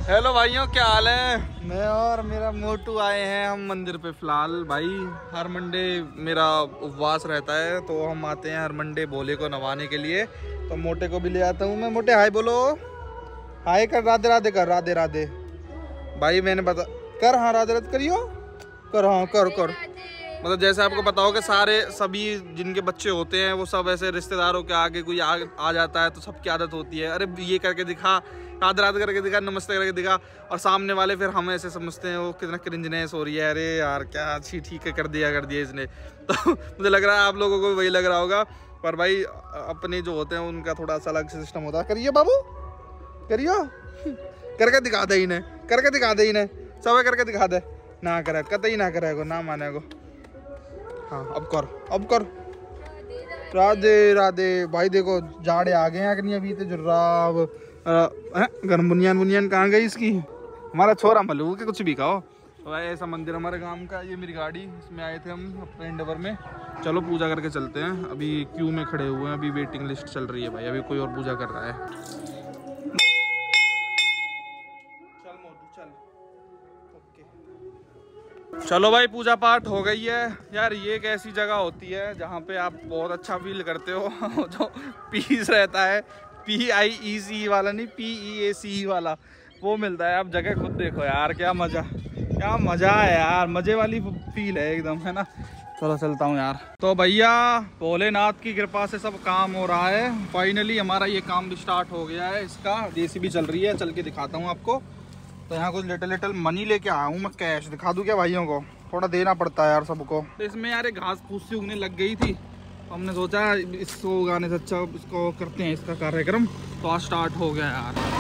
Hello भाइयों, क्या हाल है। मैं और मेरा मोटू आए हैं हम मंदिर पे। फिलहाल भाई हर मंडे मेरा उपवास रहता है, तो हम आते हैं हर मंडे भोले को नवाने के लिए। तो मोटे को भी ले आता हूँ मैं। मोटे हाय बोलो, हाय कर, राधे राधे कर, राधे राधे भाई। मैंने बता कर, हाँ राधे राधे करियो, कर, हाँ कर कर। मतलब जैसे आपको पता हो कि सारे सभी जिनके बच्चे होते हैं वो सब ऐसे रिश्तेदारों के आगे कोई आ जाता है तो सबकी आदत होती है, अरे ये करके दिखा, राधे राधे करके दिखा, नमस्ते करके दिखा। और सामने वाले फिर हम ऐसे समझते हैं वो कितना क्रिंजनेस हो रही है, अरे यार क्या अच्छी ठीक है कर दिया इसने। तो मुझे लग रहा है आप लोगों को भी वही लग रहा होगा। पर भाई अपने जो होते हैं उनका थोड़ा सा अलग सिस्टम होता है। करिए बाबू, करियो, करके दिखा दे इन्हें, करके दिखा दे इन्हें, सब करके दिखा दे। ना करे कतई ना करेगो, ना मानेगो। हाँ अब कर, अब कर, राधे राधे भाई। देखो जाड़े आ गए हैं कि नहीं अभी तो जुर्राब गर्म बुनियान बुनियान कहाँ गई इसकी। हमारा छोरा मलू के कुछ भी कहो। तो भाई ऐसा मंदिर हमारे गांव का, ये मेरी गाड़ी, इसमें आए थे हम अपने एंडेवर में। चलो पूजा करके चलते हैं। अभी क्यू में खड़े हुए हैं, अभी वेटिंग लिस्ट चल रही है भाई, अभी कोई और पूजा कर रहा है। चल मोटू चल, ओके। चलो भाई पूजा पाठ हो गई है। यार ये एक ऐसी जगह होती है जहाँ पे आप बहुत अच्छा फील करते हो। जो पीस रहता है, PIEC वाला नहीं, PEACE वाला, वो मिलता है। आप जगह खुद देखो यार, क्या मजा है यार, मजे वाली फील है एकदम, है ना। चलो चलता हूँ यार। तो भैया भोलेनाथ की कृपा से सब काम हो रहा है। फाइनली हमारा ये काम भी स्टार्ट हो गया है। इसका JCB चल रही है, चल के दिखाता हूँ आपको। तो यहाँ कुछ लिटिल मनी लेके आया हूँ मैं, कैश दिखा दूँ क्या भाइयों को, थोड़ा देना पड़ता है यार सबको। तो इसमें यार एक घास फूस सी उगने लग गई थी, तो हमने सोचा इसको उगाने से अच्छा इसको करते हैं इसका कार्यक्रम। तो आज स्टार्ट हो गया यार।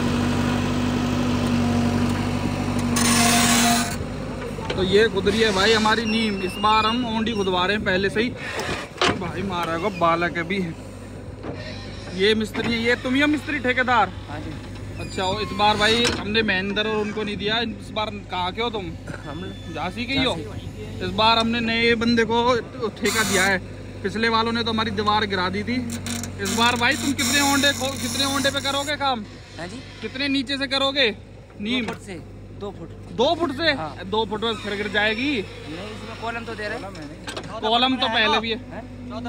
तो ये खुदरी है भाई हमारी नीम। इस बार हम ओंडी खुदवा रहे हैं पहले से ही। भाई मारा को बालक अभी। ये मिस्त्री है, ये तुम ही हो मिस्त्री ठेकेदार? अच्छा, इस बार भाई हमने महेंद्र और उनको नहीं दिया। इस बार कहाँ के हो तुम? हम झांसी के ही हो। इस बार हमने नए बंदे को ठेका दिया है। पिछले वालों ने तो हमारी दीवार गिरा दी थी। इस बार भाई तुम कितने ओंडे पे करोगे काम? जी? कितने नीचे से करोगे नीम? 2 फुट। 2 फुट से? हाँ। 2 फुट में फिर गिर जाएगी। नहीं, इसमें कॉलम तो दे रहे। कॉलम तो पहले भी है।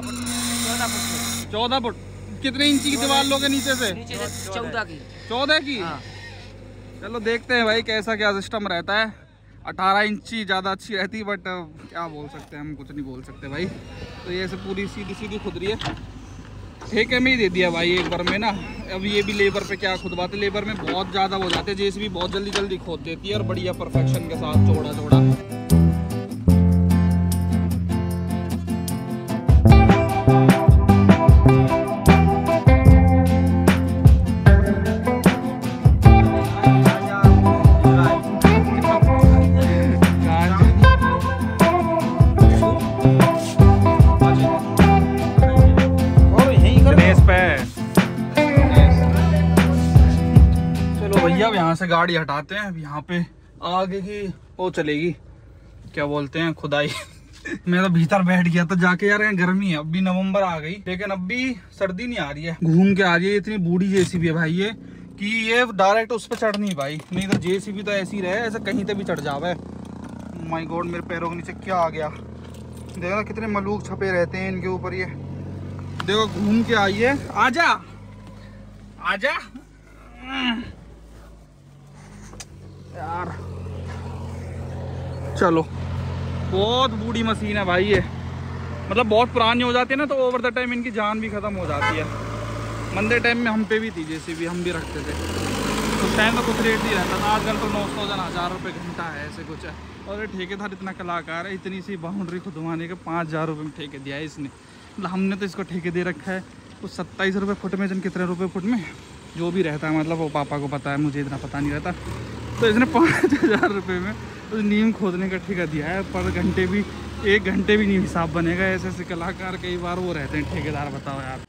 14 फुट। कितने इंची की दीवार लोगे नीचे से? 14 की। हाँ। चलो देखते हैं भाई कैसा क्या सिस्टम रहता है। 18 इंची ज़्यादा अच्छी रहती, बट क्या बोल सकते हैं हम, कुछ नहीं बोल सकते भाई। तो ये सब पूरी सीधी सीधी खुद रही है। ठेके में ही दे दिया भाई एक बार में ना। अब ये भी लेबर पे क्या खुदवाते, लेबर में बहुत ज़्यादा हो जाते हैं। JCB बहुत जल्दी जल्दी खोद देती है और बढ़िया परफेक्शन के साथ चौड़ा चौड़ा। अब यहाँ से गाड़ी हटाते हैं। अब यहाँ पे आगे की वो चलेगी, क्या बोलते हैं, खुदाई। मैं तो भीतर बैठ गया था जाके यार, गर्मी है। अब भी नवंबर आ गई लेकिन अब भी सर्दी नहीं आ रही है। घूम के आ रही है। इतनी बूढ़ी JCB है भाई ये, कि ये डायरेक्ट उस पर चढ़नी भाई। नहीं तो JCB तो ऐसी रहे, ऐसे कहीं पे भी चढ़ जावे। माय गॉड, मेरे पैरों के नीचे क्या आ गया। देखो ना कितने मलूक छपे रहते हैं इनके ऊपर। ये देखो घूम के आई है। आजा आजा यार। चलो, बहुत बूढ़ी मशीन है भाई ये। मतलब बहुत पुरानी हो जाती है ना, तो ओवर द टाइम इनकी जान भी खत्म हो जाती है। मंदे टाइम में हम पे भी थी JCB, हम भी रखते थे। उस टाइम तो कुछ रेट नहीं रहता था। आजकल तो 900 1000 रुपये घंटा है, ऐसे कुछ है। और ये ठेकेदार इतना कलाकार है, इतनी सी बाउंड्री खुदवाने के 5000 रुपये में ठेके दिया है इसने। मतलब हमने तो इसको ठेके दे रखा है कुछ 27 रुपये फुट में, जन कितने रुपये फुट में जो भी रहता है, मतलब वो पापा को पता है, मुझे इतना पता नहीं रहता। तो इसने 5000 रुपये में उस नीम खोदने का ठेका दिया है। पर घंटे भी, 1 घंटे भी नहीं हिसाब बनेगा। ऐसे ऐसे कलाकार कई बार वो रहते हैं ठेकेदार, बताओ यार।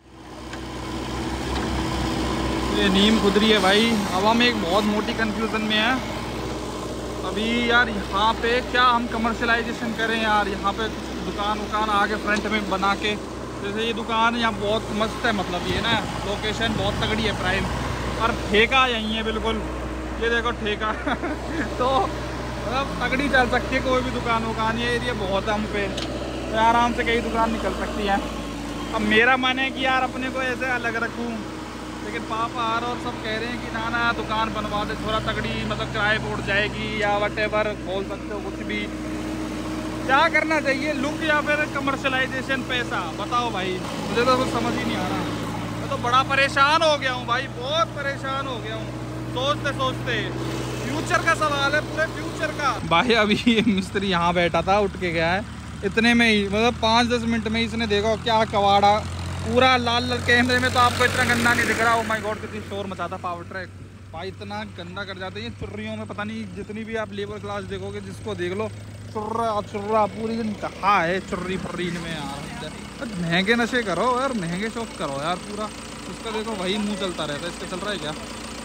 ये नीम खुद रही है भाई। अब हम एक बहुत मोटी कंफ्यूजन में है अभी यार। यहाँ पे क्या हम कमर्शलाइजेशन करें यार? यहाँ पे दुकान वुकान आगे फ्रंट में बना के, जैसे ये दुकान यहाँ बहुत मस्त है। मतलब ये ना लोकेशन बहुत तगड़ी है, प्राइम। और ठेका यहीं है बिल्कुल। ये देखो ठेका तो मतलब तगड़ी चल सकती है कोई भी दुकान वुकान। ये एरिया बहुत है हम पे, तो आराम से कई दुकान निकल सकती है। अब मेरा मन है कि यार अपने को ऐसे अलग रखूँ, लेकिन पापा और सब कह रहे हैं कि ना दुकान बनवा दे थोड़ा तगड़ी, मतलब किराए पर उठ जाएगी या वटेवर, खोल सकते हो कुछ भी। क्या करना चाहिए, लुक या फिर कमर्शलाइजेशन, पैसा? बताओ भाई, मुझे तो कुछ समझ ही नहीं आ रहा। मैं तो बड़ा परेशान हो गया हूँ भाई, बहुत परेशान हो गया हूँ सोचते सोचते। फ्यूचर का सवाल है, पूरे फ्यूचर का। भाई अभी ये मिस्त्री यहाँ बैठा था, उठ के गया है इतने में ही, मतलब 5-10 मिनट में इसने देखो क्या कवाड़ा पूरा लाल लाल। कैमरे में तो आपको इतना गंदा नहीं दिख रहा। ओ माय गॉड, कितनी शोर मचाता पावर ट्रैक भाई, इतना गंदा कर जाते हैं चुर्रियों में। पता नहीं जितनी भी आप लेबर क्लास देखोगे, जिसको देख लो चुर्रा पूरी दिन कहाँ है चुर्री फर्री में यार। महंगे नशे करो यार, महंगे शौक करो यार पूरा। उसका देखो वही मुंह चलता रहता है, इसका चल रहा है क्या?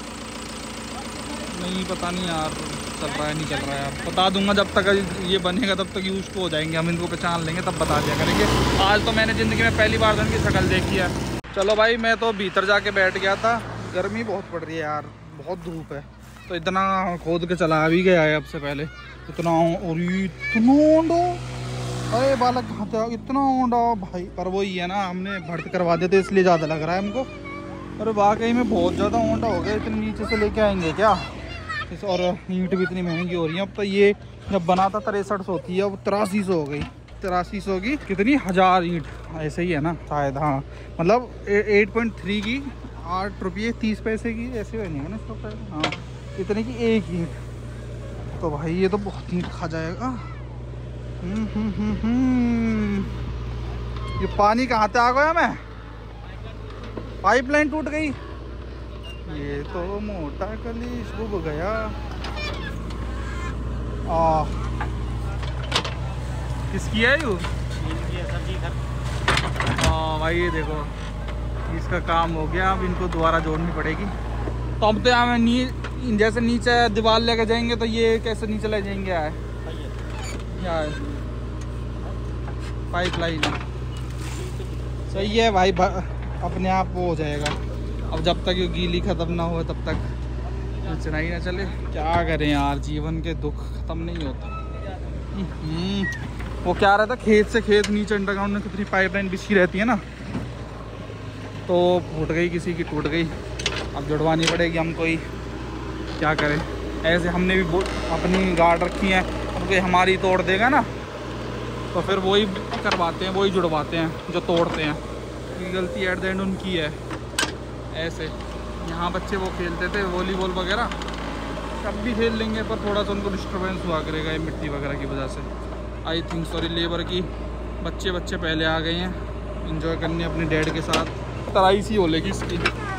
नहीं पता नहीं यार, चल रहा है नहीं चल रहा है यार। बता दूंगा जब तक ये बनेगा, तब तक यूज हो जाएंगे हम, इनको पहचान लेंगे तब बता दिया करेंगे। आज तो मैंने ज़िंदगी में पहली बार इनकी शक्ल देखी है। चलो भाई, मैं तो भीतर जाके बैठ गया था, गर्मी बहुत पड़ रही है यार, बहुत धूप है, तो इतना खोद के चला भी गया है अब से पहले। इतना और इतना ओंडा, अरे बालक कहाँ था इतना ओंडा भाई। पर वही है ना, हमने भर्त करवा देते इसलिए ज़्यादा लग रहा है हमको। अरे वाकई में बहुत ज़्यादा ओंडा हो गया। इतने नीचे से लेके आएंगे क्या? और ईंट भी इतनी महंगी हो रही है अब तो। ये जब बना था 6300 थी, अब 8300 हो गई। 8300 की कितनी 1000 ईंट ऐसे ही है ना शायद, हाँ मतलब 8.3 की 8 रुपये 30 पैसे की ऐसे बनी है ना इसको, हाँ इतने की एक ईंट। तो भाई ये तो बहुत ईंट खा जाएगा। ये पानी कहाँ से आ गया? मैं पाइपलाइन टूट गई। ये तो मोटा कलीस डूब गया। किसकी है यू? हाँ भाई ये देखो, इसका काम हो गया। अब इनको दोबारा जोड़नी पड़ेगी। तो अब तो यहाँ जैसे नीचे दीवार लेके जाएंगे, तो ये कैसे नीचे ले जाएंगे? यार पाइपलाइन सही है भाई, अपने आप वो हो जाएगा। अब जब तक ये गीली ख़त्म ना हो तब तक चलाई ना चले। क्या करें यार, जीवन के दुख ख़त्म नहीं होते। वो क्या रहता, खेत से खेत नीचे अंडरग्राउंड में कितनी पाइपलाइन बिछी रहती है ना, तो फूट गई, किसी की टूट गई, अब जुड़वानी पड़ेगी हमको ही। क्या करें, ऐसे हमने भी अपनी गार्ड रखी है, अब कोई हमारी तोड़ देगा ना, तो फिर वही करवाते हैं, वही जुड़वाते हैं जो तोड़ते हैं। क्योंकि गलती एट द एंड उनकी है। ऐसे यहाँ बच्चे वो खेलते थे वॉलीबॉल वगैरह, कब भी खेल लेंगे, पर थोड़ा सा उनको डिस्टर्बेंस हुआ करेगा ये मिट्टी वगैरह की वजह से। आई थिंक सॉरी, लेबर की बच्चे पहले आ गए हैं एंजॉय करने अपने डैड के साथ। तराई सी हो लेगी इसकी।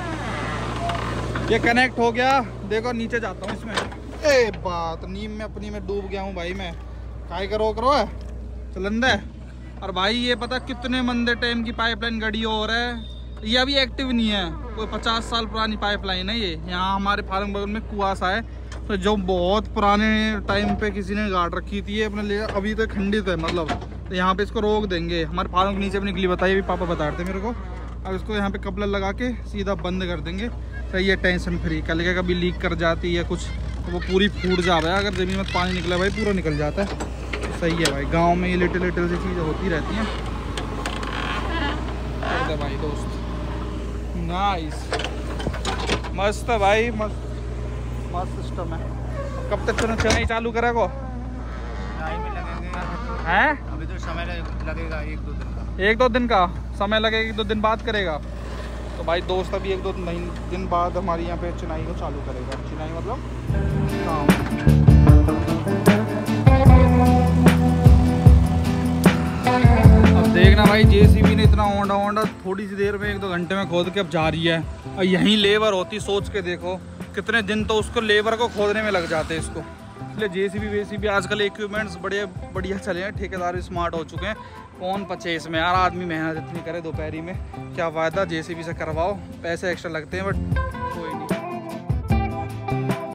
ये कनेक्ट हो गया, देखो नीचे जाता हूँ इसमें। ए बात नीम में अपनी में डूब गया हूँ भाई मैं। काय करो है चलंदा है। और भाई ये पता कितने मंदे टाइम की पाइपलाइन गड़ी हो रहा है, ये अभी एक्टिव नहीं है, कोई 50 साल पुरानी पाइपलाइन है ये। यहाँ हमारे फार्म बगल में कुआसा है, तो जो बहुत पुराने टाइम पे किसी ने गाड़ रखी थी ये अपने लिए, अभी तो खंडित है मतलब। तो यहाँ पे इसको रोक देंगे। हमारे फार्म के नीचे भी निकली, बताइए, भी पापा बता रहे थे मेरे को। अब इसको यहाँ पे कपड़ा लगा के सीधा बंद कर देंगे, सही है, टेंशन फ्री। कल के कभी लीक कर जाती है कुछ तो वो पूरी फूट जाता है। अगर ज़मीन में पानी निकला भाई पूरा निकल जाता है। तो सही है भाई, गांव में ये लिटिल सी चीज़ें होती रहती हैं। भाई दोस्त नाइस, मस्त है भाई, मस्त सिस्टम है। कब तक चेन्नई चालू करेगा? हैं अभी तो समय लगेगा 1-2 दिन का। 1-2 दिन का समय लगेगा, 1-2 दिन बाद करेगा। तो भाई दोस्त अभी 1-2 दिन बाद हमारे यहाँ पे चेन्नई को चालू करेगा। चेन्नई मतलब अब देखना भाई, जेसीबी ने इतना ओंडा थोड़ी सी देर में 1-2 घंटे में खोद के अब जा रही है। और यहीं लेबर होती, सोच के देखो कितने दिन तो उसको लेबर को खोदने में लग जाते हैं इसको। इसलिए जेसीबी वेसीबी आजकल इक्विपमेंट्स बढ़िया चले हैं, ठेकेदार भी स्मार्ट हो चुके हैं। कौन पचे इसमें यार, आदमी मेहनत इतनी करे दोपहरी में, क्या फ़ायदा। जेसीबी से करवाओ, पैसे एक्स्ट्रा लगते हैं बट